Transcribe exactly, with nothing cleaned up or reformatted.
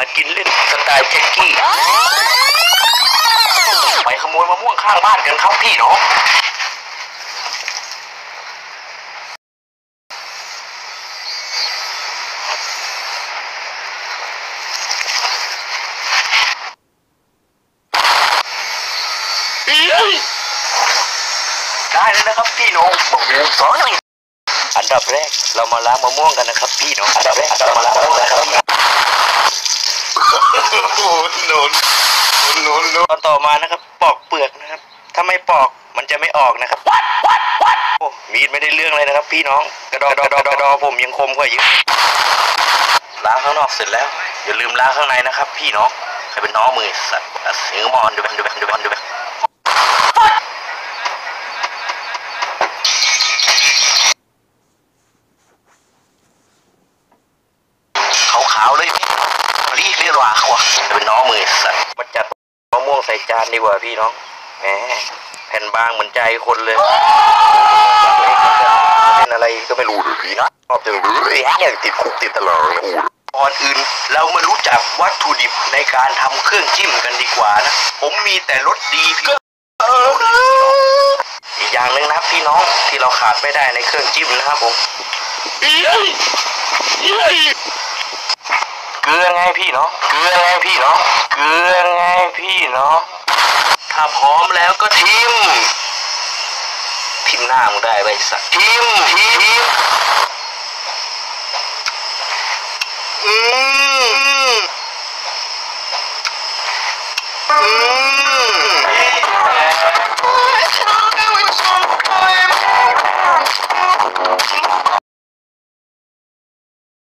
กินเล่นสไตล์แจ็คกี้ไปขโมยมะม่วงข้างบ้านกันครับพี่น้องได้เลยนะครับพี่น้องมะม่วงสองอันดับแรกเรามาล้างมะม่วงกันนะครับพี่น้องอันดับแรกเรามาล้างมะม่วงกันนะครับโอ้โหโนนโนนตอนต่อมานะครับปอกเปลือกนะครับถ้าไม่ปอกมันจะไม่ออกนะครับโอ้มีดไม่ได้เรื่องเลยนะครับพี่น้องกระดอกกระดอกกระดอกผมยังคมกว่าเยอะล้างข้างนอกเสร็จแล้วอย่าลืมล้างข้างในนะครับพี่น้องใครเป็นน้องมือสัตว์เสียงมอนดูแบบดูแบบดูแบบดูแบบขาวๆเลยรีบเรียกว่าเขาเป็นน้องมือสัตว์มาจัดมะม่วงใส่จานดีกว่าพี่น้องแหมแผ่นบางเหมือนใจคนเลยเป็นอะไรก็ไม่รู้หรือพี่นะชอบจังเลยอย่างติดคุกติดตลอดก่อนอื่นเรามารู้จักวัตถุดิบในการทำเครื่องจิ้มกันดีกว่านะผมมีแต่รสดีพี่อีกอย่างหนึ่งนะครับพี่น้องที่เราขาดไม่ได้ในเครื่องจิ้มนะครับผมเกลือไงพี่น้องเกลือไงพี่น้องเกลือไงพี่น้องถ้าพร้อมแล้วก็ทิมทิมหน้ามึงได้ไปสักทิมทิม